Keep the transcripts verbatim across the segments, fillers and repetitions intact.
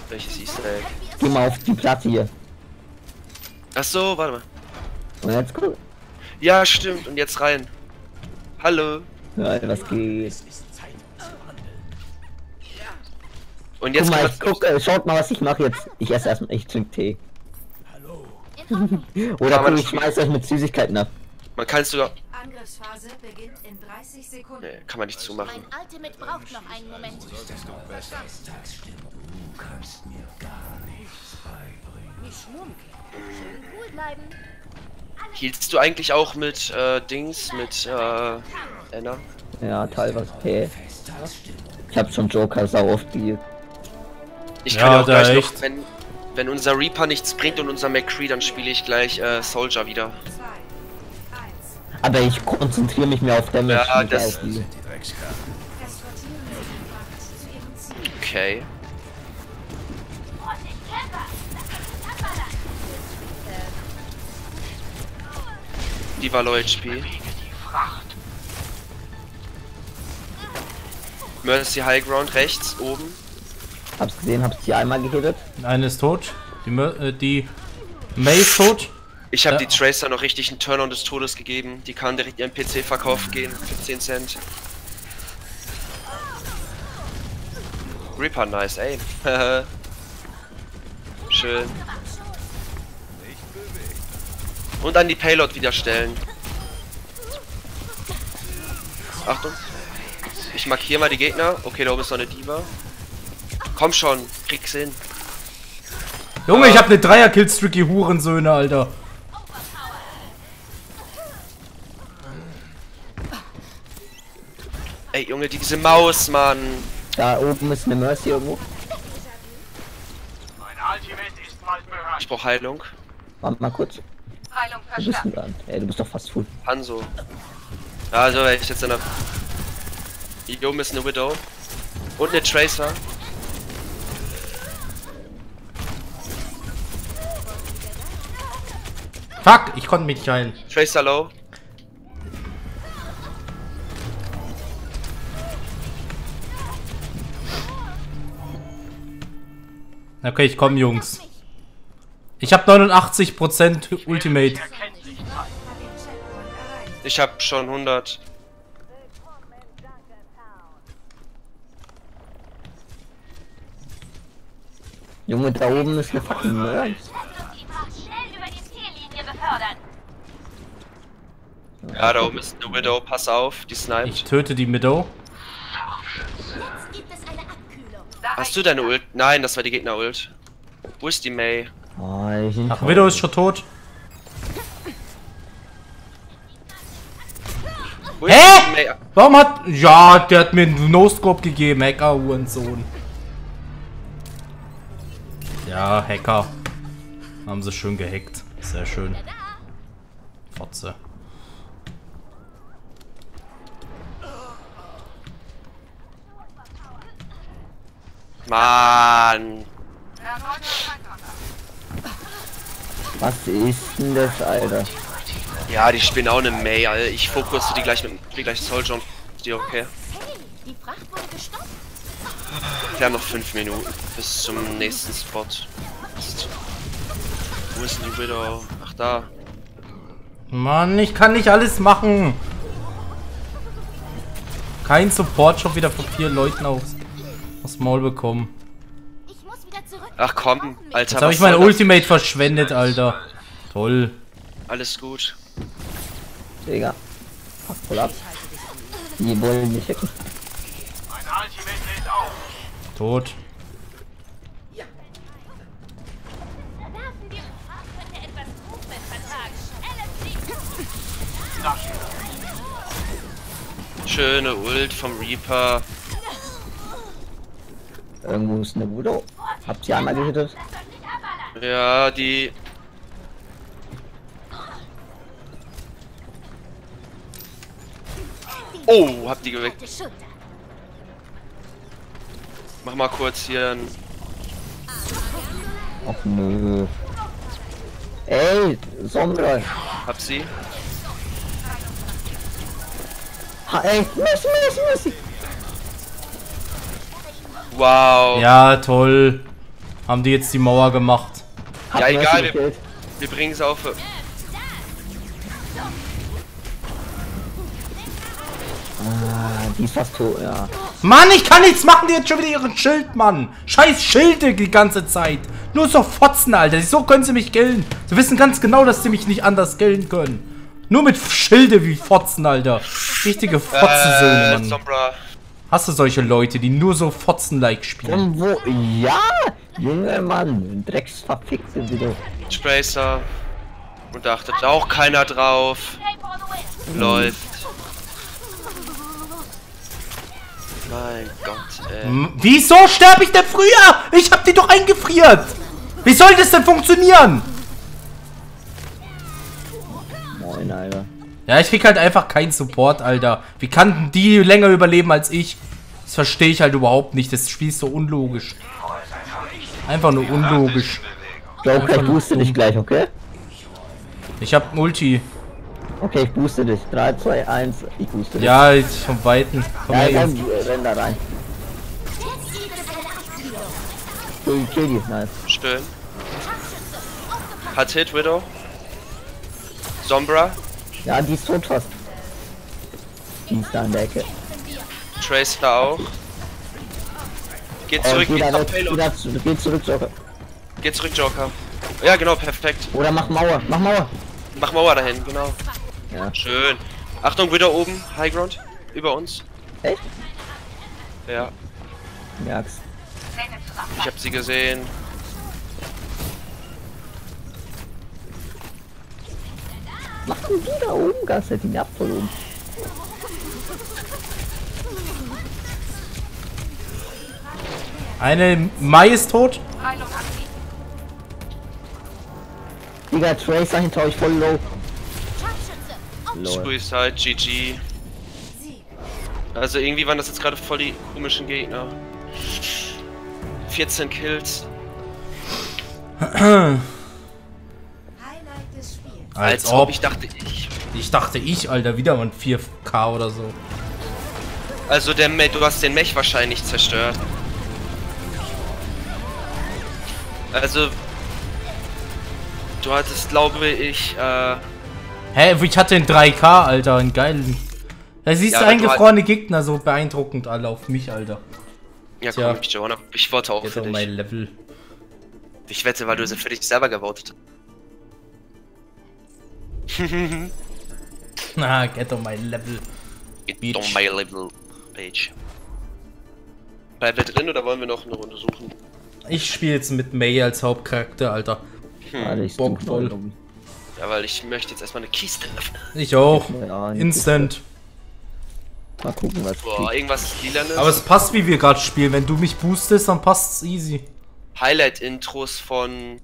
Welches Easter Egg? Geh mal auf die Platte hier. Ach so, warte mal. Und jetzt guck. Ja, stimmt. Und jetzt rein. Hallo. Ja, was geht? Und jetzt guck mal, kann ich guck, äh, schaut mal, was ich mache jetzt. Ich esse erstmal, ich trinke Tee. Oder guck, ich schmeiß euch mit Süßigkeiten ab. man kann es sogar. Angriffsphase beginnt in dreißig Sekunden. Nee, kann man nicht zumachen. Mein Ultimate braucht noch einen Moment. Du kannst mir gar nichts beibringen. Nicht schmunkeln. Schön cool bleiben. Hielst du eigentlich auch mit äh, Dings, mit äh, Anna? Ja, teilweise. Okay. Ich hab schon Joker sau oft gespielt. Ich kann Ja, ja auch da gleich echt. noch, wenn, wenn unser Reaper nichts bringt und unser McCree, dann spiele ich gleich äh, Soldier wieder. zwei, eins. Aber ich konzentriere mich mehr auf Damage. Ja, nicht das- auf die. Eskortieren Sie den Markt zu Ihrem Ziel. Okay. Die war Low H P. Mercy High Ground rechts, oben. Hab's gesehen, hab's die einmal gehittet. Eine ist tot. Die, Mö- äh, die May ist tot. Ich habe Ja. die Tracer noch richtig einen Turn-on des Todes gegeben. Die kann direkt ihren P C verkaufen gehen für zehn Cent. Reaper, nice, ey. Schön. Und an die Payload wieder stellen. Achtung. Ich markiere mal die Gegner. Okay, da oben ist noch eine Diva. Komm schon, krieg's hin. Junge, ich hab ne Dreier-Killstreak, ihr Hurensöhne, Alter. Ey, Junge, diese Maus, Mann. Da oben ist eine Mercy irgendwo. Ich brauch Heilung. Warte mal kurz. Heilung Wo bist du verstärkt. dann? Ey, du bist doch fast full. Hanzo. Also, wenn ich jetzt in der... Hier oben ist eine Widow. Und eine Tracer. Fuck, ich konnte mich nicht heilen. Tracer low. Okay, ich komm, Jungs. Ich hab neunundachtzig Prozent Ultimate. Ich hab schon hundert. Junge, da oben ist eine fucking Mercy. Schnell über die Ziellinie befördern. Ja, da oben ist eine Widow. Pass auf, die Ich sniped. töte die Meadow. Jetzt gibt es eine Abkühlung. Hast du deine Ult? Nein, das war die Gegner-Ult. Wo ist die May? Oh, ich Ach, Meadow ist schon tot. Wo ist Hä? die May? Warum hat... Ja, der hat mir einen No-Scope gegeben. Hacker, Hurensohn. Ja, Hacker. Haben sie schön gehackt. Sehr schön. Fotze. Mann. Was ist denn das, Alter? Ja, die spielen auch eine May, Alter. Ich fokusse die gleich mit die gleich Soldier und die okay. Hey, die Fracht wurde gestoppt. Wir haben noch fünf Minuten bis zum nächsten Spot. Ist- Wo ist denn die Widow? Ach, da. Mann, ich kann nicht alles machen. Kein Support schon wieder von vier Leuten aufs, aufs Maul bekommen. Ich muss wieder zurück. Ach komm, Alter. Jetzt habe was ich mein soll das? Ultimate verschwendet, Alter. Toll. Alles gut. Digga. Fuck, voll ab. Die wollen mich hacken. Tot. Werfen wir. Könnte etwas Movement vertragen. Schnelles Ziel. Schöne Ult vom Reaper. Irgendwo ist eine Widow. Habt ihr einmal gehittet? Ja, die. Oh, hab die geweckt. Alte Schulter. Mach mal kurz hier ein. Ach nö. Ey, Sombra. Hab sie. Ha, ey, Messi, Messi, Messi. Wow. Ja, toll. Haben die jetzt die Mauer gemacht? Ja, Hat egal, Mercy wir, gekillt. wir bringen es auf. Ah, die ist fast tot, ja. Mann, ich kann nichts machen, die hat schon wieder ihren Schild, Mann. Scheiß Schilde die ganze Zeit. Nur so Fotzen, Alter. So können sie mich killen. Sie wissen ganz genau, dass sie mich nicht anders killen können. Nur mit Schilde wie Fotzen, Alter. Richtige Fotzensöhne, Äh, Mann. Sombra. Hast du solche Leute, die nur so Fotzen-like spielen? Und wo? Ja! Junge Mann, Drecksverfickte wieder. Tracer. Und da achtet auch keiner drauf. Läuft. Mein Gott, ey. M- Wieso sterbe ich denn früher? Ich hab die doch eingefriert. Wie soll das denn funktionieren? Moin, Alter. Ja, ich krieg halt einfach keinen Support, Alter. Wie kann die länger überleben als ich? Das verstehe ich halt überhaupt nicht. Das Spiel ist so unlogisch. Einfach nur unlogisch. Joker, ich booste dich gleich, okay? Ich hab Multi. Okay, ich booste dich. drei, zwei, eins, ich booste dich. Ja, jetzt vom Weiten. Komm Ja, her, dann Jungs. äh, renn da rein. Kill, kill die, nice. Stöhn. Hat Hit, Widow. Sombra. Ja, die ist tot fast. Die ist da in der Ecke. Tracer auch. Geht Oh, zurück, geh, geht da auf weg, geh, Payload. da, zu- geh zurück, Joker. Geht zurück, Joker. Ja, genau, perfekt. Oder mach Mauer, mach Mauer. Mach Mauer dahin, genau. Ja. Schön. Achtung, Widow oben. High Ground. Über uns. Echt? Ja, Merk's. ich hab sie gesehen. Machen die da oben, Gas, hätte ihn abverloren. Eine Mai ist tot. Digga, Tracer hinter euch voll low. Lol. Suicide, G G. Also irgendwie waren das jetzt gerade voll die komischen Gegner. vierzehn Kills. Highlight des Spiels. Als, Als ob. ob ich dachte ich. Ich dachte ich, Alter, wieder mal ein vier K oder so. Also der Mech, du hast den Mech wahrscheinlich zerstört. Also du hattest, glaube ich, äh, Hä, ich hatte einen drei K, Alter, einen geilen. Da siehst Ja, du aber du eingefrorene Gegner so beeindruckend alle auf mich, Alter. ja Tja. komm, Joanna, ich wollte auch Jetzt für auf dich. mein Level. Ich wette, weil du sie für dich selber gewotet hast. Na, get on my Level. Get Bitch. on my level page. Bleiben wir drin oder wollen wir noch eine Runde suchen? Ich spiele jetzt mit May als Hauptcharakter, Alter. Alter, ich Bock such voll. mal um. Ja, weil ich möchte jetzt erstmal eine Kiste öffnen. Ich auch. Ja, Instant. Mal gucken, was Boah, geht. irgendwas lilanes. Aber es passt, wie wir gerade spielen. Wenn du mich boostest, dann passt's easy. Highlight-Intros von...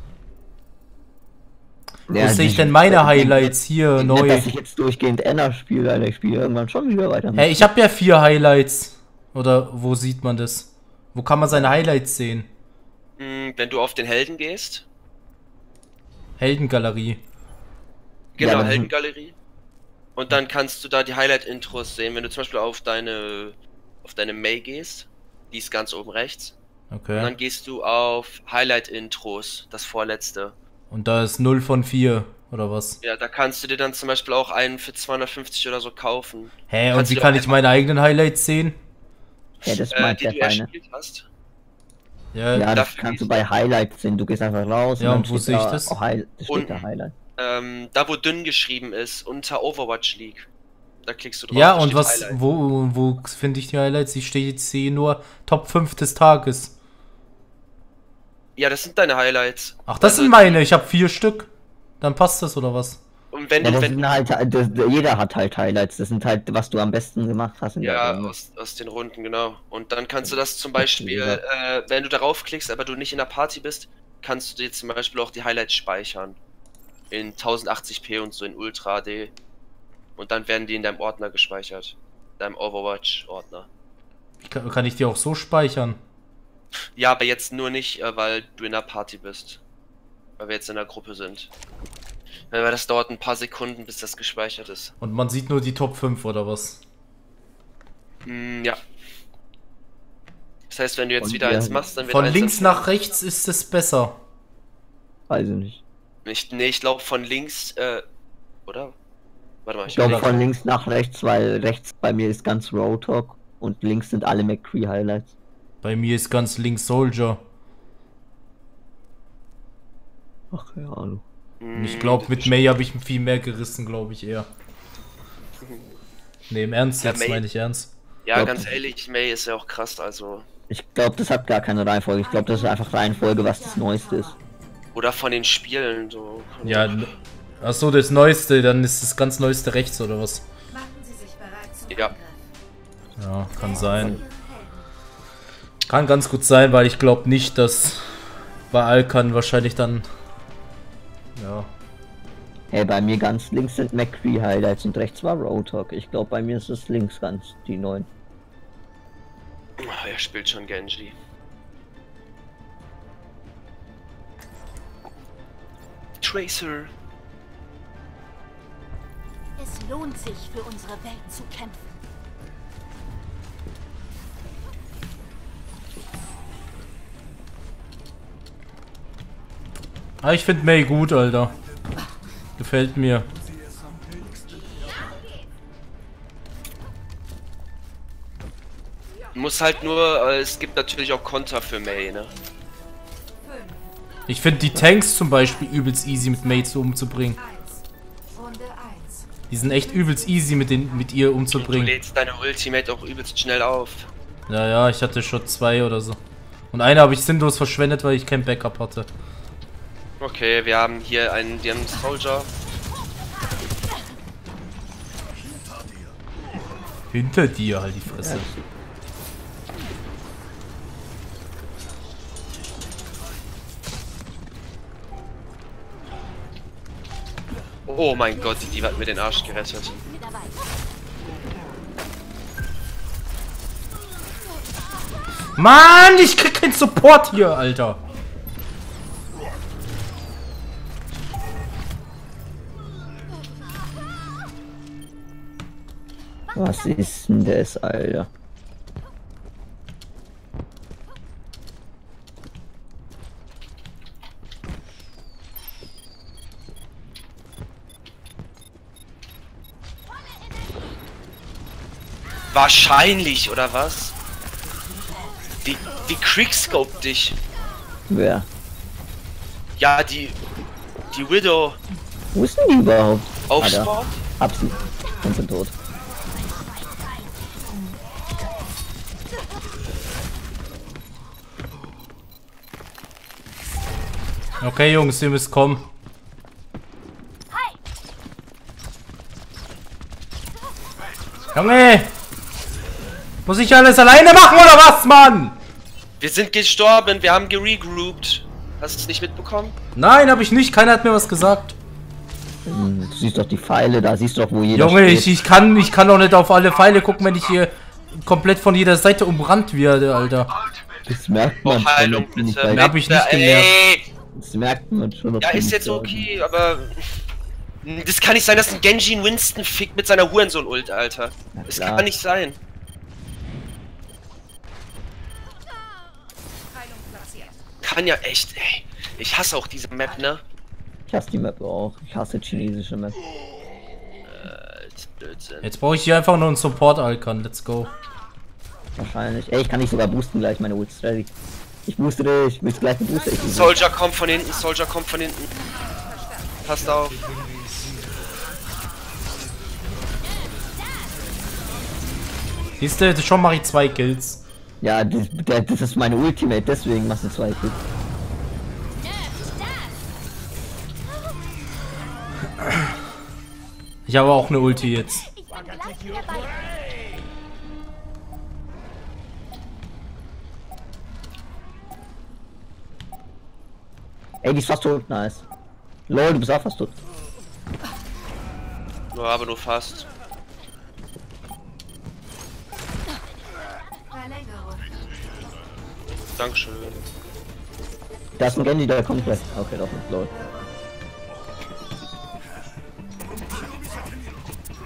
Wo sehe ich denn meine Highlights hier Nicht, neu? dass ich jetzt durchgehend Enner spiele, Alter. Ich spiele irgendwann schon wieder weiter. Hey, ich habe ja vier Highlights. Oder wo sieht man das? Wo kann man seine Highlights sehen? Mh, wenn du auf den Helden gehst. Heldengalerie. Genau, Ja, dann- Heldengalerie. Und dann kannst du da die Highlight-Intros sehen. Wenn du zum Beispiel auf deine auf deine May gehst, die ist ganz oben rechts. Und Okay. dann gehst du auf Highlight-Intros, das vorletzte. Und da ist null von vier, oder was? Ja, da kannst du dir dann zum Beispiel auch einen für zweihundertfünfzig oder so kaufen. Hä, und Kannst wie du kann doch ich meine eigenen Highlights sehen? Ja, das Äh, meint die der du Feine. erspielt hast. Ja, Ja, das dafür kannst du gehst bei Highlights sehen. Du gehst einfach raus Ja, dann und wo steht sehe ich da das? auch High, das steht Unten. da Highlight. Ähm, da wo dünn geschrieben ist, unter Overwatch League. Da klickst du drauf. ja da und steht was, Highlight. wo, wo finde ich die Highlights? Ich stehe jetzt sehe nur Top fünf des Tages. Ja, das sind deine Highlights. Ach, das Also, sind meine, ich habe vier Stück. Dann passt das, oder was? Und wenn Ja, du, das wenn, sind halt, das, jeder hat halt Highlights. Das sind halt, was du am besten gemacht hast. In ja, der Runde. aus, aus den Runden, genau. Und dann kannst du das zum Das Beispiel, jeder. äh, wenn du darauf klickst, aber du nicht in der Party bist, kannst du dir zum Beispiel auch die Highlights speichern. In tausendachtzig p und so in Ultra H D. Und dann werden die in deinem Ordner gespeichert. In deinem Overwatch-Ordner. Kann, kann ich die auch so speichern? Ja, aber jetzt nur nicht, äh, weil du in der Party bist. Weil wir jetzt in der Gruppe sind. Weil das dauert ein paar Sekunden, bis das gespeichert ist. Und man sieht nur die Top fünf, oder was? Mm, ja. Das heißt, wenn du jetzt Und wieder wir- eins machst, dann wird Von eins links empfohlen. nach rechts ist es besser. Weiß ich nicht. Ich, nee, ich glaube von links, äh, oder? Warte mal, Ich ich glaube überleg. von links nach rechts, weil rechts bei mir ist ganz Roadhog und links sind alle McCree Highlights. Bei mir ist ganz links Soldier. Ach ja, hallo. Und ich Hm, glaube, mit May habe ich viel mehr gerissen, glaube ich eher. Ne, im Ernst, Ja, jetzt May- meine ich ernst. Ja, glaub- ganz ehrlich, May ist ja auch krass, also. Ich glaube, das hat gar keine Reihenfolge. Ich glaube, das ist einfach Reihenfolge, was das Neueste ist. Oder von den Spielen, so. Ja, achso, das Neueste, dann ist das ganz Neueste rechts, oder was? Machen Sie sich bereit zum Ja. Angriff. Ja, kann sein. Kann ganz gut sein, weil ich glaube nicht, dass bei Alkan wahrscheinlich dann... Ja. Hey, bei mir ganz links sind McCree Highlights und rechts war Roadhog. Ich glaube, bei mir ist es links ganz, die neuen. Ach, er spielt schon Genji. Tracer. Es lohnt sich, für unsere Welt zu kämpfen. Ah, ich finde May gut, Alter. Gefällt mir. Muss halt nur, äh, es gibt natürlich auch Konter für May, ne? Ich finde die Tanks zum Beispiel übelst easy mit May zu umzubringen. eins. Runde eins. Die sind echt übelst easy mit, den, mit ihr Du umzubringen. lädst deine Ultimate auch übelst schnell auf. Ja, ja, ich hatte schon zwei oder so. Und eine habe ich sinnlos verschwendet, weil ich kein Backup hatte. Okay, wir haben hier einen, die haben einen Soldier. Hinter dir, halt die Fresse. Oh mein Gott, die Diva hat mir den Arsch gerettet. Mit dabei. Mann, ich krieg keinen Support hier, Alter. Was ist denn das, Alter? Wahrscheinlich, oder was? Die, die Quickscope dich. Wer? Ja, die, die Widow. Wo ist denn die überhaupt? Auf Ah, da. Sport? Hab sie. Und sind tot. Okay, Jungs, ihr müsst kommen. Junge! Muss ich alles alleine machen oder was, Mann? Wir sind gestorben, wir haben geregrouped. Hast du es nicht mitbekommen? Nein, hab ich nicht. Keiner hat mir was gesagt. Hm, Du siehst doch die Pfeile, da siehst du doch, wo jeder Junge, ich, steht. ich kann ich kann doch nicht auf alle Pfeile gucken, wenn ich hier komplett von jeder Seite umrannt werde, Alter. Das merkt Oh, man Heilung, wenn du bitte. bei- Ja, hab ich nicht Bitte, gemerkt. ey. Das merkt man schon. ob Ja, du ist nicht jetzt da- okay, aber... Das kann nicht sein, dass ein Genji einen Winston fickt mit seiner Hurensohn-Ult, Alter. Na Das klar. kann nicht sein. Heilung platziert. Kann ja echt, ey. Ich hasse auch diese Map, ne? Ich hasse die Map auch. Ich hasse chinesische Map. Äh, Blödsinn. Jetzt brauche ich hier einfach nur einen Support-Alkan. Let's go. Wahrscheinlich. Ey, ich kann nicht sogar boosten gleich, meine Ult ist ready. Ich booste dich, willst gleich mit Booster? Ich Soldier kommt von hinten, Soldier kommt von hinten. Passt auf. Siehst du, schon mache ich zwei Kills. Ja, das, der, das ist meine Ultimate, deswegen machst du zwei Kills. Ich habe auch eine Ulti jetzt. Ich bin gleich wieder bei. Ey, die ist fast tot, nice. Lol, du bist auch fast tot. Nur aber nur fast. Verlängerung. Dankeschön. Da ist ein Genji, der kommt gleich. Okay, doch nicht, lol.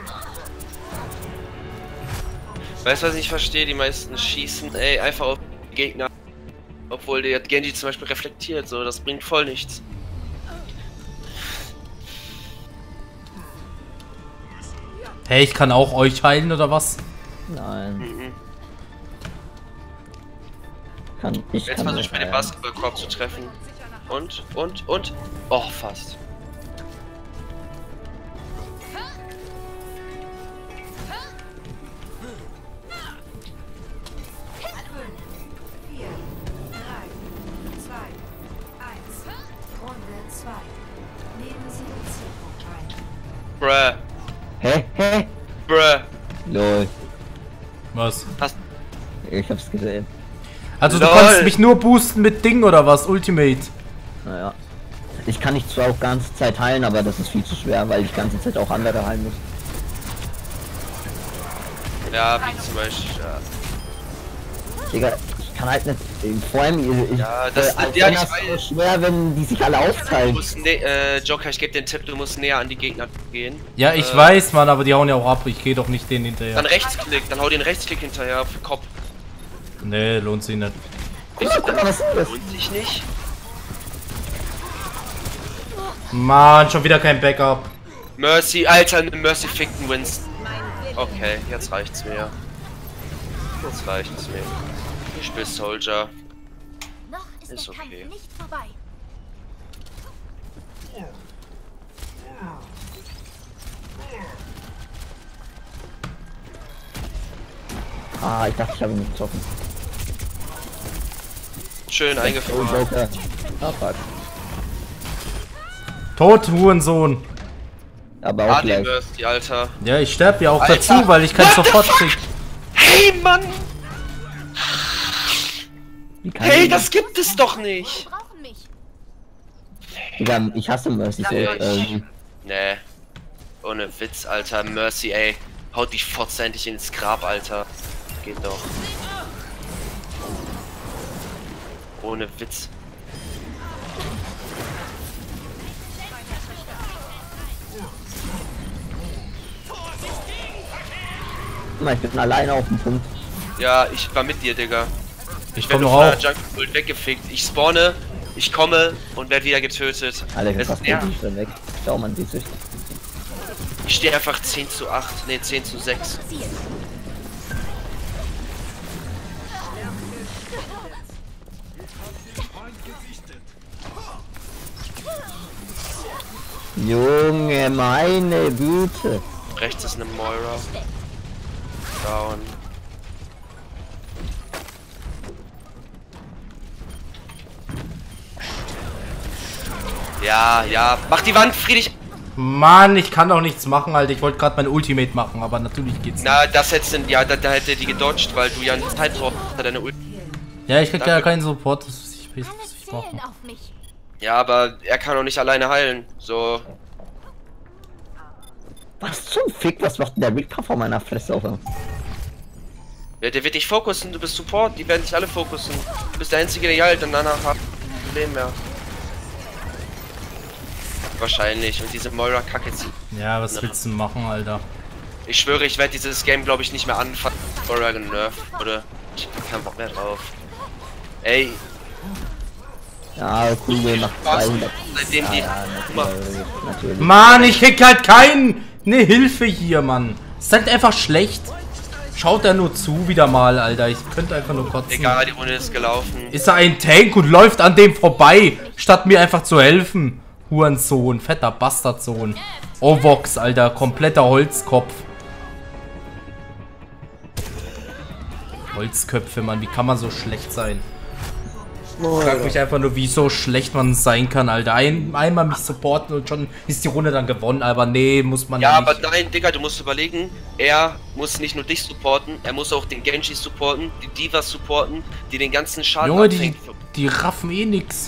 Weißt du, was ich nicht verstehe? Die meisten schießen, ey, einfach auf Gegner. Obwohl der Genji zum Beispiel reflektiert, so, das bringt voll nichts. Hey, ich kann auch euch heilen, oder was? Nein. Mhm. Kann, ich Jetzt kann versuche nicht ich mir den heilen. Basketballkorb zu treffen. Und, und, und. Oh, fast. vier, drei, zwei, eins. Runde zwei. Nehmen Sie den Zielpunkt ein. Bruh. Hä? Hä? Bruh. Lol. Was? Hast, Ich hab's gesehen. Also du Lol. kannst mich nur boosten mit Ding oder was? Ultimate. Naja. Ich kann nicht zwar auch ganze Zeit heilen, aber das ist viel zu schwer, weil ich die ganze Zeit auch andere heilen muss. ja, wie zum Beispiel. Ja, Digga, ich kann halt nicht. Vor allem, ich, Ja, das- äh, als ja, wenn ich das weiß. so schwer, wenn die sich alle du aufteilen. musst ne äh, Joker, ich gebe dir den Tipp, du musst näher an die Gegner gehen. Ja, ich Äh, weiß, Mann, aber die hauen ja auch ab. Ich gehe doch nicht denen hinterher. Dann Rechtsklick, dann hau den Rechtsklick hinterher auf den Kopf. Nee, lohnt sich nicht. Guck mal, guck mal, was ist das? Lohnt sich nicht. Mann, schon wieder kein Backup. Mercy, Alter, eine Mercy fickten Winston. Okay, jetzt reicht's mir. Jetzt reicht's mir. Ich spiel Soldier. Noch ist, Ist der okay. Kampf nicht vorbei. Ah, ich dachte, ich habe ihn nicht getroffen. Schön Oh, eingefroren. Joker. Ah, fuck. Tot, Hurensohn. Aber Ah, auch die gleich. Mercy, Alter. Ja, ich sterb ja auch Alter. dazu, weil ich kein Support krieg. Hey, Mann! Wie kann Hey, ich- das gibt es doch nicht! Sie brauchen mich. Digga, ich hasse Mercy so. Ja, Ähm, Nee. Ohne Witz, Alter. Mercy, ey. Haut die Fotze endlich ins Grab, Alter. Geht doch. Ohne Witz. guck mal, ich bin alleine auf dem Punkt. Ja, ich war mit dir, Digga. Ich Wenn komm du noch von der auch. Jungle World weggefickt. Ich spawne, ich komme und werde wieder getötet. Alter, ich Es- bin fast ja, ja. schon weg. Schau mal, die sich. ich stehe einfach zehn zu acht, ne, zehn zu sechs. Junge, meine Güte. Rechts ist eine Moira. Down. Ja, ja. Mach die Wand, Friedrich. Mann, ich kann doch nichts machen, Alter. Ich wollte gerade mein Ultimate machen, aber natürlich geht's nicht. Na, das hättest du, ja, da, da hätte die gedodged, weil du ja eine Zeit brauchst, deine Ult. Ja, ich krieg ja Danke. keinen Support. Das ist ich, Alle was ich zählen machen. auf mich. Ja, aber er kann auch nicht alleine heilen. So. Was zum Fick, was macht denn der Richter vor meiner Fresse auf? Ja, der wird dich fokussen, du bist Support, die werden dich alle fokussen. Du bist der Einzige, der halt und danach hat kein Problem mehr. Wahrscheinlich. Und diese Moira kacke zieht. Ja, was willst du machen, Alter? Ich schwöre, ich werde dieses Game, glaube ich, nicht mehr anfangen. Moira genervt. Oder ich hab keinen Bock mehr drauf. Ey, Ja, Kugel macht zweihundert. seitdem die. Ja, Guck mal, natürlich, natürlich. Mann, ich krieg halt keinen. Ne Hilfe hier, Mann. Ist halt einfach schlecht. Schaut er nur zu wieder mal, Alter. Ich könnte einfach nur kotzen. egal, die Runde ist gelaufen. Ist er ein Tank und läuft an dem vorbei, statt mir einfach zu helfen. Hurensohn, fetter Bastardsohn. Ovox, Alter, kompletter Holzkopf. Holzköpfe, Mann, wie kann man so schlecht sein? Ich frag mich einfach nur, wie so schlecht man sein kann, Alter. Ein, einmal mich supporten und schon ist die Runde dann gewonnen, aber nee, muss man Ja, ja aber nicht. nein, Digga, du musst überlegen, er muss nicht nur dich supporten, er muss auch den Genji supporten, die Divas supporten, die den ganzen Schaden Junge, die, abfängt. die raffen eh nix.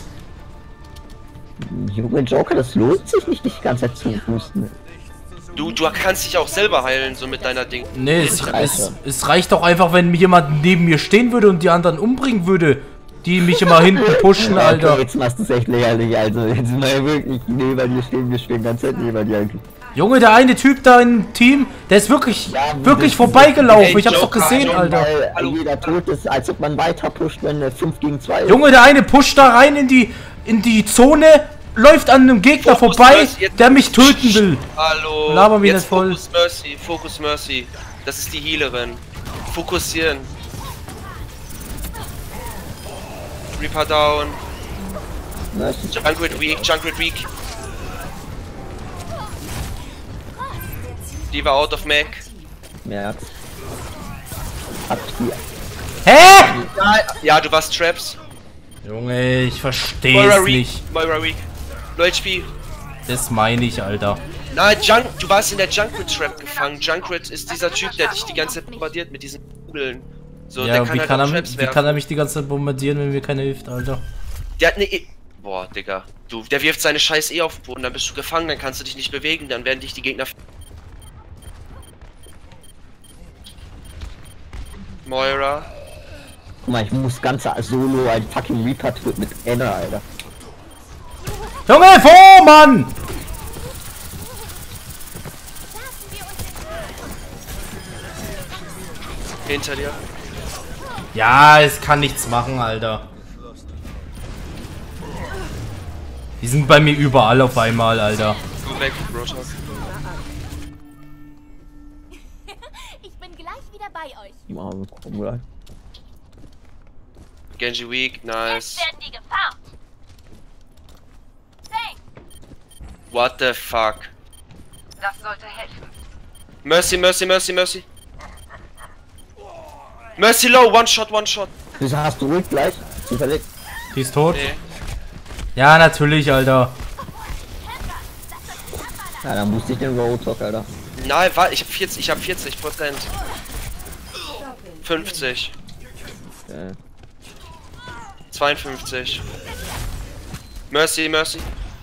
Junge Joker, das lohnt sich nicht, dich die ganze Zeit zu boosten. Du, du kannst dich auch selber heilen, so mit deiner Ding. Nee, es, reicht es, es reicht doch einfach, wenn jemand neben mir stehen würde und die anderen umbringen würde. Die mich immer hinten pushen, Ja, okay, Alter. jetzt machst du es echt lächerlich, also jetzt mal wirklich neben dir stehen, wir stehen ganz Zeit neben dir. Junge, der eine Typ da im Team, der ist wirklich, Ja, wirklich das- vorbeigelaufen. Ey, Ich hab's doch Joker, gesehen, Joker. Alter. Weil Hallo. jeder tot ist, als ob man weiter pusht, wenn eine fünf gegen zwei ist. Junge, der eine pusht da rein in die, in die Zone, läuft an einem Gegner Fokus, vorbei, Mercy, jetzt- der mich töten will. Hallo. Laber mich Jetzt nicht voll. Focus Mercy, Focus Mercy. Das ist die Healerin. Fokussieren. Reaper down. Mercy. Junkrat weak, Junkrat weak. Die war out of Mac. Merk's. Hat die. Hä? Ja, ja, du warst Traps. Junge, ich versteh's Moira weak. nicht. Moira weak. Low H P. Das meine ich, Alter. Nein, Junk, du warst in der Junkrat Trap gefangen. Junkrat ist dieser Typ, der dich die ganze Zeit bombardiert mit diesen Kugeln. So, Ja, der wie, kann halt kann auch er, Traps wie werfen. kann er mich die ganze Zeit bombardieren, wenn mir keiner hilft, Alter? Der hat ne e Boah, Digga. Du, der wirft seine Scheiß eh auf den Boden, dann bist du gefangen, dann kannst du dich nicht bewegen, dann werden dich die Gegner. Moira. Guck mal, ich muss ganze Solo ein fucking Reaper töten mit Anna, Alter. Junge, vor, Mann! Hinter dir. Ja, es kann nichts machen, Alter. Die sind bei mir überall auf einmal, Alter. Go weg, Roadhog. Ich bin gleich wieder bei euch. Mal gucken, oder? Genji weak, nice. werden die gefarmt. Thanks. What the fuck? Das sollte helfen. Mercy, Mercy, Mercy, Mercy. Mercy low, one shot, one shot. Wieso hast du Ult gleich? Zufällig? Die ist tot? Nee. Ja, natürlich, Alter. Ja, dann musste ich den Roadhog, Alter. Nein, warte, ich hab vierzig, ich hab vierzig Prozent. fünfzig. Äh, zweiundfünfzig. Mercy, Mercy.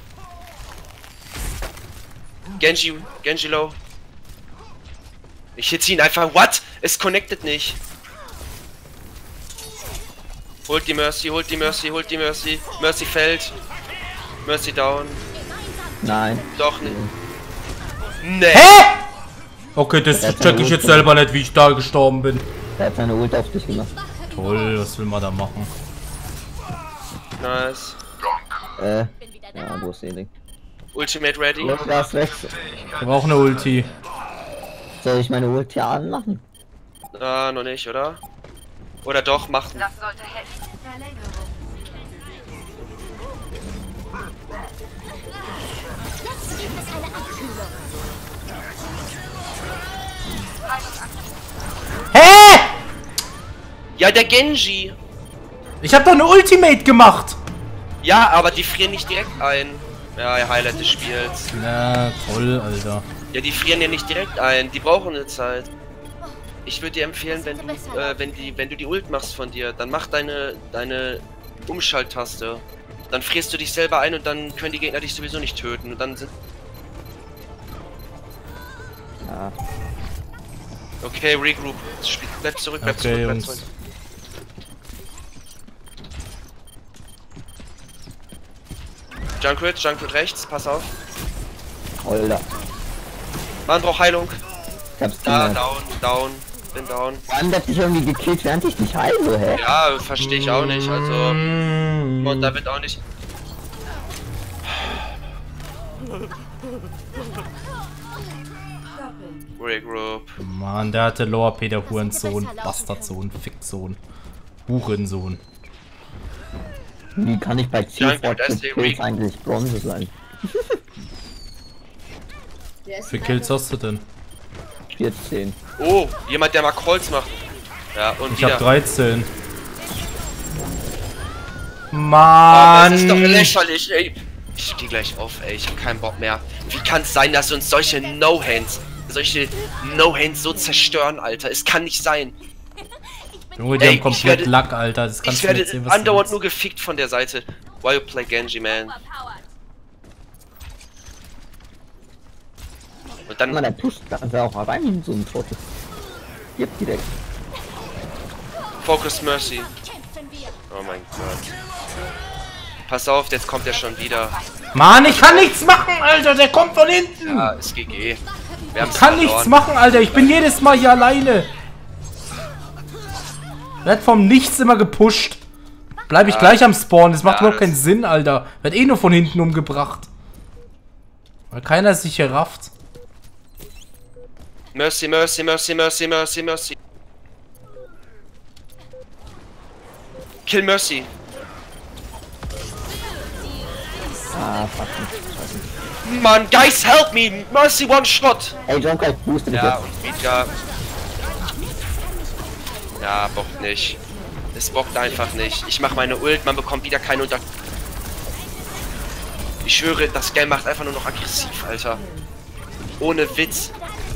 Genji, Genji low. Ich hit ihn einfach. What? Es connected nicht. Holt die Mercy, holt die Mercy, holt die Mercy. Mercy fällt. Mercy down. nein. Doch nicht. Nee. Hä? Okay, das Der hat check seine ich jetzt Ult selber nicht, wie ich da gestorben bin. Der hat seine Ult auf dich gemacht. Toll, was will man da machen? Nice. Äh, ja, wo ist die Ding? Ultimate ready. Ja, da ist rechts. Ich brauche eine Ulti. Soll ich meine Ult hier anmachen? Ah, noch nicht, oder? Oder doch, macht. Das sollte helfen. Verlängerung. Jetzt gibt es eine Abkühlung. Hä? Ja, der Genji. Ich hab doch eine Ultimate gemacht. Ja, aber die frieren nicht direkt ein. Ja, ja, Highlight des Spiels. Na, toll, Alter. Ja, die frieren ja nicht direkt ein. Die brauchen eine Zeit. Ich würde dir empfehlen, wenn du, äh, wenn die, wenn du die Ult machst von dir, dann mach deine, deine Umschalttaste. Dann frierst du dich selber ein und dann können die Gegner dich sowieso nicht töten. Und dann sind. Ja. Okay, regroup. Spiel- Bleib zurück, bleib Okay, zurück, bleib Jungs. zurück. Junkrat, Junkrat rechts, pass auf. Alter. Man braucht Heilung. Ich hab's Da, gemerkt. down, down, bin down. Vor allem, der hat dich irgendwie gekillt, während ich dich heile, hä? Ja, verstehe ich auch nicht, also. Mm. Und da wird auch nicht. Regroup. Mann, der hatte Lower Peter Hurensohn, Bastardsohn, Ficksohn, Hurensohn. Wie kann ich bei Ja, C-Fort das ist mit der Kills Weak. eigentlich Bronze sein? Der ist Wie viele Kills hast du denn? vierzehn. Oh, jemand, der mal Calls macht. Ja, und Ich wieder. hab dreizehn. Oh, Mann! das ist doch lächerlich, ey. Ich geh gleich auf, ey. Ich hab keinen Bock mehr. Wie kann es sein, dass uns solche No-Hands, solche No-Hands so zerstören, Alter? Es kann nicht sein. Junge, die Ey, haben ich komplett werde- Lack, Alter. Das kannst Ich du werde nicht sehen, was du andauernd willst. nur gefickt von der Seite. Why you play Genji, man? Und Guck mal, dann. der pusht also auch rein in so einen Trottel. Gib direkt. Focus Mercy. Kämpfen wir. Oh mein Gott. Pass auf, jetzt kommt er schon wieder. Mann, ich kann nichts machen, Alter. Der kommt von hinten. Ja, ist G G. Wir haben's Ich kann verloren. nichts machen, Alter. Ich bin jedes Mal hier alleine. Werd vom Nichts immer gepusht. Bleib ich Ja. gleich am Spawn. Das macht Ja, überhaupt das- keinen Sinn, Alter. Werd eh nur von hinten umgebracht. Weil keiner sich hier rafft. Mercy, Mercy, Mercy, Mercy, Mercy, Mercy. Kill Mercy. Ah, fuck. Mann, guys, help me! Mercy, one shot! Ey, Jonker, ich booste dich Ja, jetzt. und Vika. Ja, bockt nicht. Es bockt einfach nicht. Ich mach meine Ult, man bekommt wieder keine Unter... Ich schwöre, das Game macht einfach nur noch aggressiv, Alter. Ohne Witz.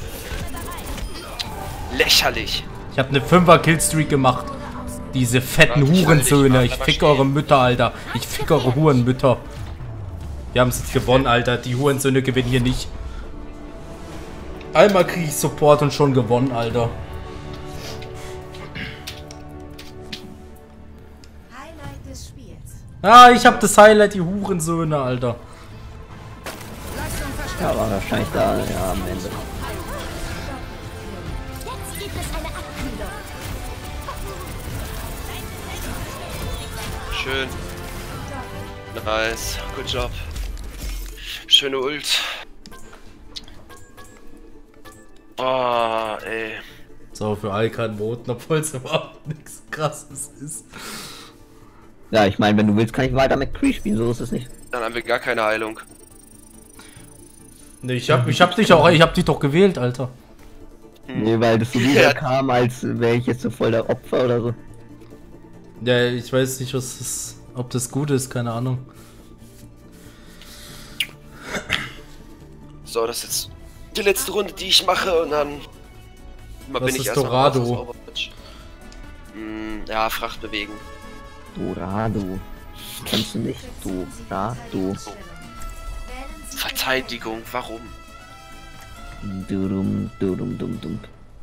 Lächerlich. Ich habe eine Fünfer-Killstreak gemacht. Diese fetten Warte, ich Hurensöhne. halte Ich dich mal, fick bleib mal eure Mütter, Alter. Ich fick eure Hurenmütter. Wir haben es jetzt gewonnen, Alter. Die Hurensöhne gewinnen hier nicht. Einmal krieg ich Support und schon gewonnen, Alter. Highlight des Spiels. Ah, ich hab das Highlight, die Hurensöhne, Alter. Ja, war wahrscheinlich da, ja, am Ende. Jetzt gibt es eine Abkühlung. Schön. Nice. Good job. Schöne Ult. Oh, ey. So, für Alkan voten, obwohl es überhaupt nichts krasses ist. Ja, ich meine, wenn du willst, kann ich weiter McCree spielen, so ist es nicht. Dann haben wir gar keine Heilung. Ne, ich hab, ich hab dich auch, ich hab dich doch gewählt, Alter. Nee, weil das so wieder kam, als wäre ich jetzt so voll der Opfer oder so. Ja, ich weiß nicht, was das, ob das gut ist, keine Ahnung. So, das ist jetzt die letzte Runde, die ich mache und dann mal Was bin ich ist erst Dorado? raus aus Overwatch. Hm, ja, Fracht bewegen. Dorado. Kannst du nicht. Dorado. Verteidigung, warum? Durum, durum, dum, dum.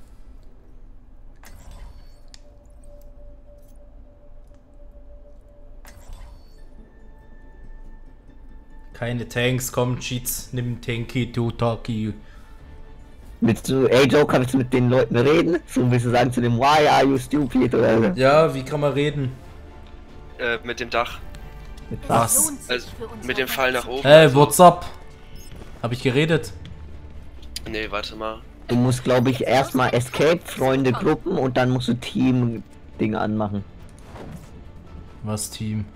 Keine Tanks, komm, Cheats, nimm Tanky, du Taki. Willst du, ey Joker, willst du mit den Leuten reden? So willst du sagen zu dem Why are you stupid oder so? Ja, wie kann man reden? Äh, mit dem Dach. Mit was? Was? Lohnt sich Also, für unsere mit dem Fall nach oben. Hey, what's up? Hab ich geredet? Nee, warte mal. Du musst, glaube ich, erstmal Escape, Freunde, Gruppen und dann musst du Team-Dinge anmachen. Was, Team?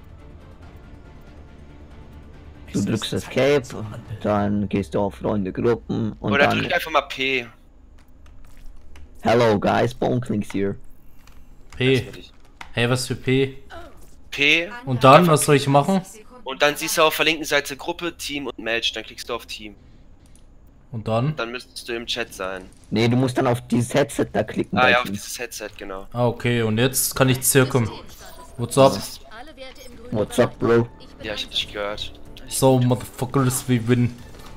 Du drückst Escape, dann gehst du auf Freunde, Gruppen und Oder dann drück einfach mal P. Hello guys, Boneclinks here. P. Hey, was für P? P. Und dann, was soll ich machen? Und dann siehst du auf der linken Seite Gruppe, Team und Match. Dann klickst du auf Team. Und dann? Dann müsstest du im Chat sein. Nee, du musst dann auf dieses Headset da klicken. Ah bei ja, auf Team. dieses Headset, genau. Ah, okay, und jetzt kann ich zirkum. What's up? alle Werte im grünen What's up, bro? Ja, ich hab dich gehört. So, Motherfuckers, we win.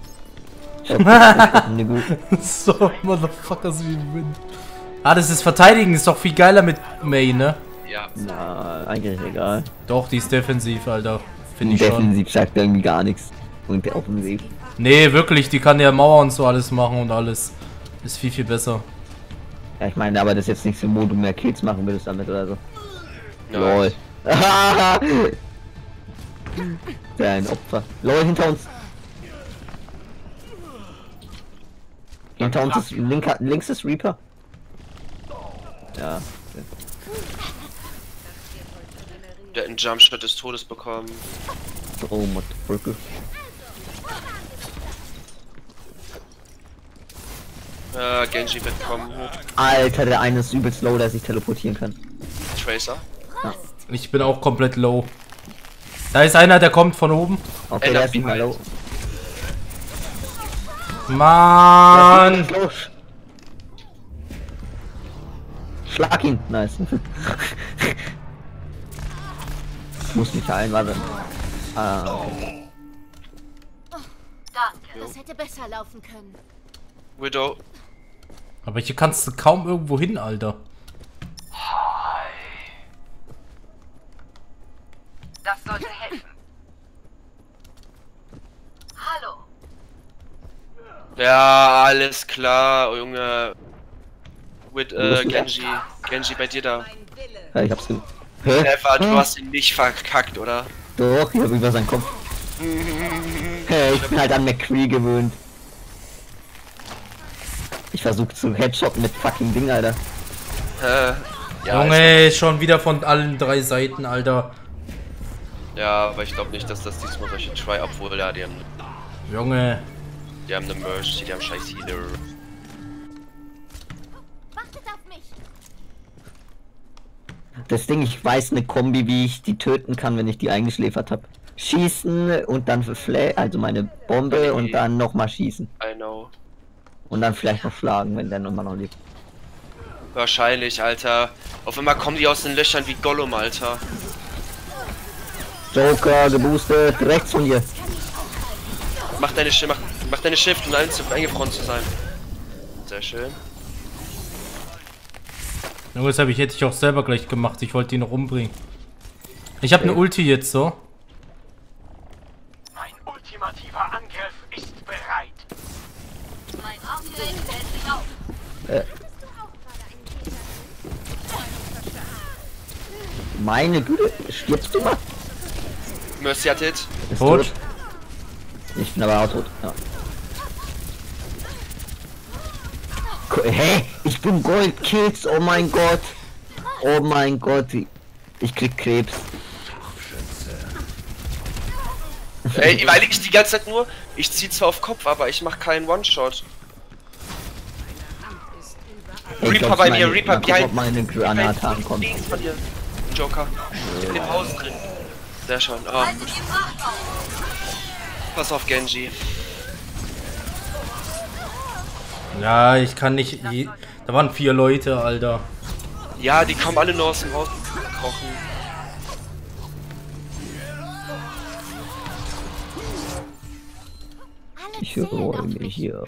Ne, gut. So, Motherfuckers, we win. Ah, das ist Verteidigen, ist doch viel geiler mit May, ne? Ja. Na, eigentlich egal. Doch, die ist defensiv, Alter. Finde ich schon. Defensiv sagt irgendwie gar nichts. Und der offensiv. Nee, wirklich, die kann ja Mauer und so alles machen und alles. Ist viel, viel besser. Ja, ich meine, aber das ist jetzt nicht so, wo du mehr Kills machen würdest damit oder so. Ja. Lol. Der ein Opfer. Lol, hinter uns. Hinter uns ist linker, links ist Reaper. Ja. Der hat einen Jumpshot des Todes bekommen. Oh, Motherfucker. Ja, Genji wird kommen. Alter, der eine ist übelst low, der sich teleportieren kann. Tracer. Ich bin auch komplett low. Da ist einer, der kommt von oben. Okay, Ey, der das ist nicht mehr wie low. Mann! Der ist los. Schlag ihn. Nice. Ich muss mich heilen, warte. Ah, okay. Danke. Das hätte besser laufen können. Widow. Aber hier kannst du kaum irgendwo hin, Alter. Das sollte helfen. Ja, alles klar, Junge. With, äh, Genji. Genji bei dir da. Ja, ich hab's ge... Hä? Never, du Hä? hast ihn nicht verkackt, oder? Doch, ich hab über seinen Kopf. Hey, ich bin halt an McCree gewöhnt. Ich versuch zu Headshotten mit fucking Ding, Alter. Hä? Ja, Junge, schon wieder von allen drei Seiten, Alter. ist, ja, aber ich glaube nicht, dass das diesmal solche Try, obwohl, ja, die haben, Junge. die haben eine Merge, die haben scheiß Healer. Wartet auf mich. Das Ding, ich weiß eine Kombi, wie ich die töten kann, wenn ich die eingeschläfert habe. Schießen und dann für Fla also meine Bombe und dann nochmal schießen. I know. Und dann vielleicht noch schlagen, wenn der nochmal noch lebt. Wahrscheinlich, Alter. Auf einmal kommen die aus den Löchern wie Gollum, Alter. Joker, geboostet, rechts von dir. Mach deine, Sch mach, mach deine Shift, um eingefroren zu sein. Sehr schön. Junge, das hab ich, hätte ich auch selber gleich gemacht. Ich wollte ihn noch umbringen. Ich habe eine Ulti jetzt, so. Mein ultimativer Angriff ist bereit. Mein Upgrade hält sich auf. Äh. Meine Güte, stirbst du mal? Mercy hat Hit. Ist Tot. Ich bin aber auch tot. Ja. Ko- Hä? Ich bin Gold Kills, oh mein Gott. Oh mein Gott. Ich krieg Krebs. Ey, weil ich die ganze Zeit nur, ich zieh zwar auf Kopf, aber ich mach keinen One-Shot. Ey, Reaper glaub, bei meine- mir, Reaper mal gucken, behind. ob meine Granate ankommt. Links von dir. Joker. In dem Haus drin. Sehr schön. Oh, Haltet gut. die Wacht auf. Pass auf, Genji. Ja, ich kann nicht. je- Da waren vier Leute, Alter. Ja, die kommen alle nur aus dem Haus gekrochen. Alle Ich zählen hole auf mich mich. hier.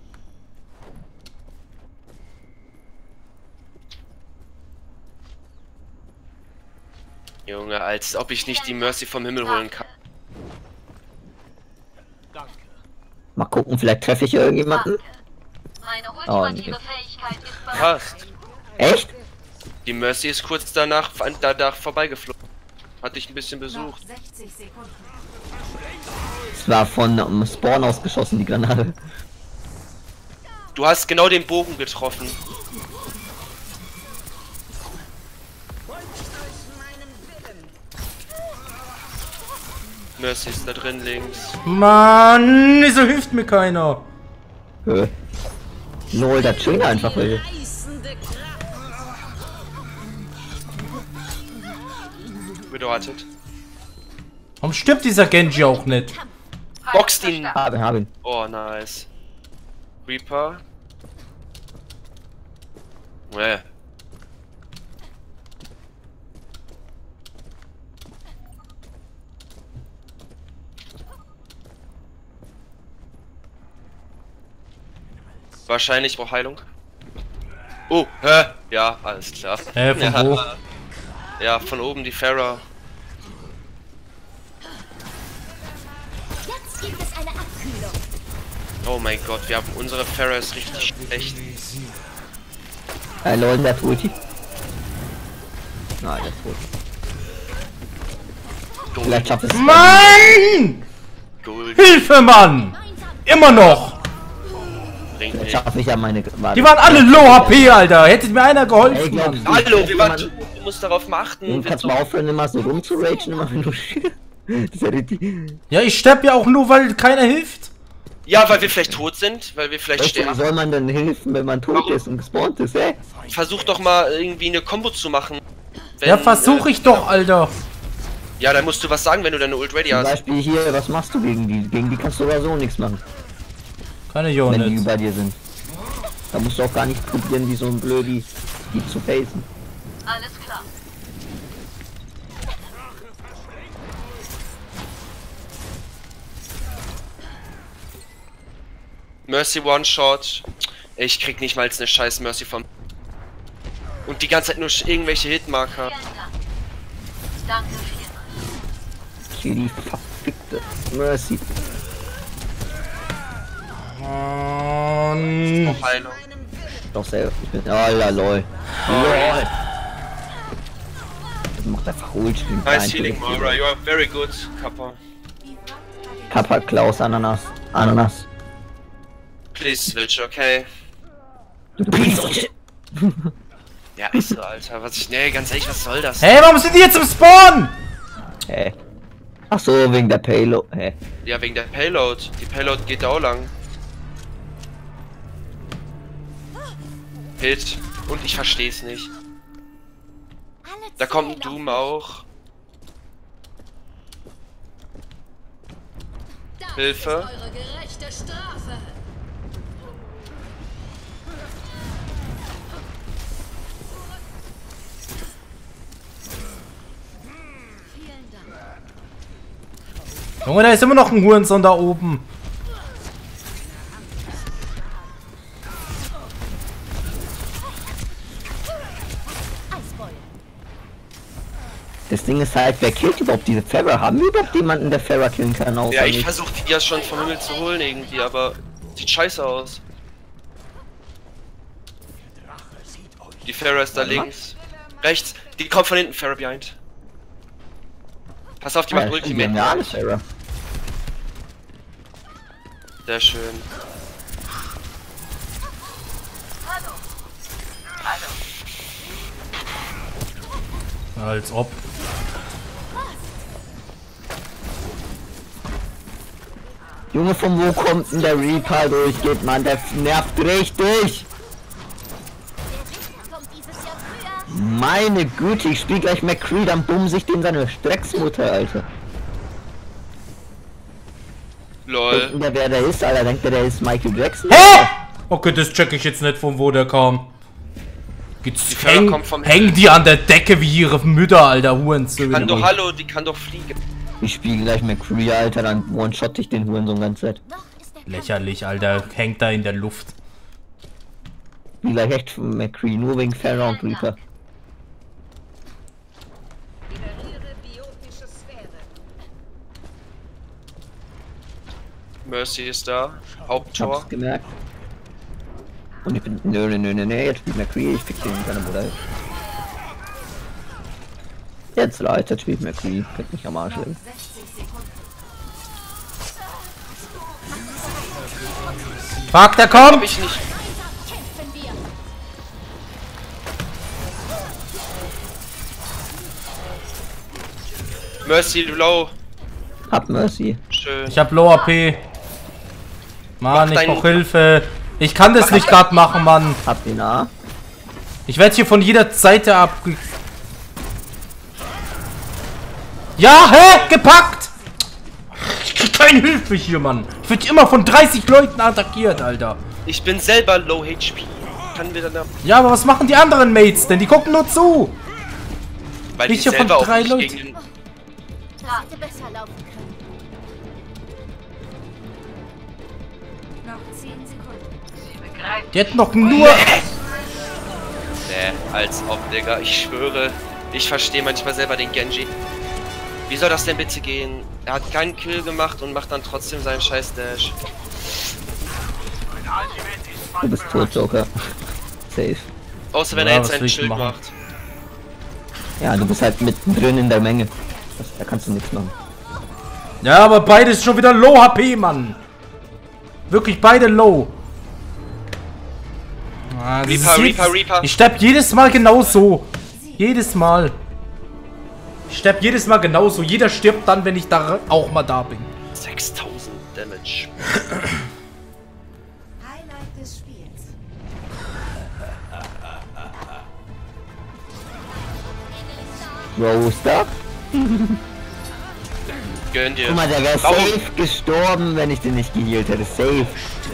Junge, als ob ich nicht die Mercy vom Himmel holen kann. Mal gucken, vielleicht treffe ich irgendjemanden. Meine Oh, ultimative nee. Fähigkeit ist bereit. Passt. Echt? Die Mercy ist kurz danach, danach vorbeigeflogen. Hatte ich ein bisschen Noch besucht. sechzig Sekunden. Es war von um, Spawn ausgeschossen, die Granate. Du hast genau den Bogen getroffen. Mercy ist da drin links. Mann, wieso hilft mir keiner? Hä? Lol, da chillen einfach welche. Bedeutet. Warum stirbt dieser Genji auch nicht? Boxt ihn. Habe, habe. Oh, nice. Reaper. Nee. Wahrscheinlich braucht Heilung. Oh, hä? Ja, alles klar. Hä, von ja, wo? Ja, von oben die Pharah. Jetzt gibt es eine Abkühlung. Oh mein Gott, wir haben unsere Pharah ist richtig schlecht. Äh, lol, der hat Ulti. Nein, der ist tot. Vielleicht schafft es. Mann! Gold Hilfe, Mann! Immer noch! bringt Vielleicht nicht. schaffe ich ja meine. Die waren alle low H P, Alter. Hätte mir einer Ey, geholfen, glaub, Mann. Hallo, wir waren. Mann. Du musst darauf achten. Und wir kannst du mal aufhören, immer so rumzuragen, immer wenn du. Das ist ja richtig. Ja, ich sterb ja auch nur, weil keiner hilft. Ja, weil wir vielleicht tot sind, weil wir vielleicht Weißt du, wie sterben. soll man denn helfen, wenn man tot Warum? ist und gespawnt ist, hä? Versuch doch mal irgendwie eine Combo zu machen. Wenn, Ja, versuch ich doch, Alter. Äh, ja, dann musst du was sagen, wenn du deine Ult ready Zum hast. Beispiel hier, was machst du gegen die? Gegen die kannst du aber so nichts machen, Kann ich auch wenn die nicht. über dir sind. Da musst du auch gar nicht probieren, wie so ein Blödi, die zu facen. Alles klar. Mercy One-Shot. Ich krieg nicht mal eine scheiß Mercy vom... Und die ganze Zeit nur irgendwelche Hitmarker. Vielen Dank. Danke vielmals. Kill die verfickte Mercy. Und Noch Heilung. Doch sehr. Ich bin. Oh, la, lol. Lol. Das macht einfach Hohlspiel. Nice healing, Moira. You are very good, Kappa. Kappa, Klaus, Ananas. Ananas. Please switch, okay? Du bist. Ja, ist so, Alter. Was ich. Nee, ganz ehrlich, was soll das? hey, warum sind die jetzt im Spawn? Hä? Ach so, wegen der Payload. Hä? Ja, wegen der Payload. Die Payload geht da auch lang. Hit. Und ich versteh's nicht. Alle Da kommt ein Ziele Doom auch. Hilfe. Eure gerechte Strafe. Vielen Dank. Junge, da ist immer noch ein Hurensohn da oben. Eisbeule. Das Ding ist halt, wer killt überhaupt diese Farah? Haben wir überhaupt jemanden, der Farah killen kann? Außer Ja, ich mich? versuche die ja schon vom Himmel zu holen irgendwie, aber sieht scheiße aus. Die Farah ist da links. Rechts. Die kommt von hinten, Farah behind. Pass auf, die macht Ja, Ulti die mit. haben ja alle Farah. Sehr schön. Als ob. Junge, von wo kommt denn der Reaper durchgeht, Mann? Der nervt richtig! Der Richter kommt dieses Jahr früher. Meine Güte, ich spiel gleich McCree, dann bumm sich dem seine Strecksmutter, Alter. Lol. Denkt der, wer der ist, Alter? Denkt der, der ist Michael Jackson? Hä? Okay, das check ich jetzt nicht, von wo der kam. Geht's, Die Farah häng, kommt vom hängen die an der Decke wie ihre Mütter, Alter, Hurensohn. Kann doch, hallo, die kann doch fliegen. Ich spiele gleich McCree, Alter, dann one-shot ich den Hurensohn ganz Zeit. Noch ist der Kampf Lächerlich, Alter, hängt da in der Luft. Ich spiel gleich echt McCree, nur wegen Farah und Reaper. Mercy ist da. Ich Haupttor. hab's gemerkt. Und ich bin. Nö, nö, nö, nö, nö, jetzt spielt McCree, ich fick den in seine Mutter. Jetzt Leute, jetzt spielt McCree, könnt mich am Arsch legen. Fuck, der Hab kommt! ich nicht. kämpfen wir. Mercy low. Hab Mercy. Schön. Ich hab Low A P. Mann, Mach ich dein- brauch Hilfe. Ich kann das nicht gerade machen, Mann. Hab den A. Ich werde hier von jeder Seite abge... Ja, hä? Gepackt! Ich krieg keine Hilfe hier, Mann. Ich werde immer von dreißig Leuten attackiert, Alter. Ich bin selber low H P. Kann wir dann. Ja, aber was machen die anderen Mates denn? Die gucken nur zu. Weil Ich die hier von selber auch drei nicht Leuten. gegen den. Das hätte besser laufen können. Noch zehn Sekunden. Die hätten doch nur... Nee, als ob, Digga. Ich schwöre. Ich verstehe manchmal selber den Genji. Wie soll das denn bitte gehen? Er hat keinen Kill gemacht und macht dann trotzdem seinen scheiß Dash. Du bist tot, Joker. Safe. Außer wenn Ja, er was jetzt will seinen ich Schild machen? macht. Ja, du bist halt mittendrin in der Menge. Das, da kannst du nichts machen. Ja, aber beide ist schon wieder Low H P, Mann. Wirklich beide Low. Ah, das Reaper, ist jedes- Reaper, Reaper. Ich sterb jedes Mal genauso. Jedes Mal. Ich sterb jedes Mal genauso. Jeder stirbt dann, wenn ich da auch mal da bin. sechstausend Damage. Highlight des Spiels. Roaster? Gönn dir. Guck mal, der wäre Warum? safe gestorben, wenn ich den nicht geheilt hätte. Safe.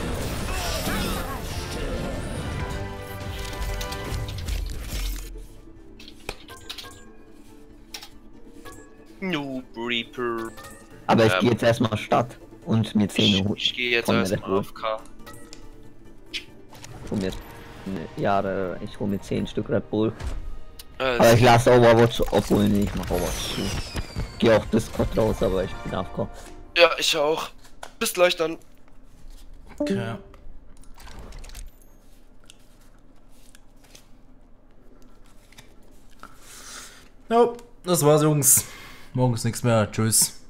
Noob Reaper. Aber ich Ähm. gehe jetzt erstmal Stadt und mir Ich, Zähne holen. ich gehe jetzt Von der erstmal Red A F K. Hol mir ne, Jahre, ich hole mir zehn Stück Red Bull. Äh, Aber ich lasse Overwatch, obwohl nee, ich mache Overwatch zu. Geh auch Discord raus, aber ich bin A F K. ja, ich auch. Bis gleich dann. Okay. Ja, das war's, Jungs. Morgen ist nichts mehr. Tschüss.